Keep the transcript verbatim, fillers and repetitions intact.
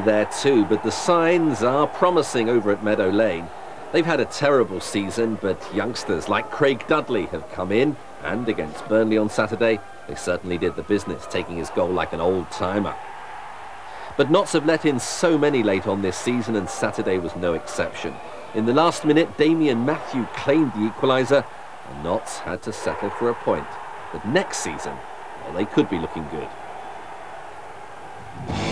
there too, but the signs are promising over at Meadow Lane. They've had a terrible season, but youngsters like Craig Dudley have come in, and against Burnley on Saturday, they certainly did the business, taking his goal like an old-timer. But Notts have let in so many late on this season, and Saturday was no exception. In the last minute, Damien Matthew claimed the equaliser, and Notts had to settle for a point. But next season, well, they could be looking good.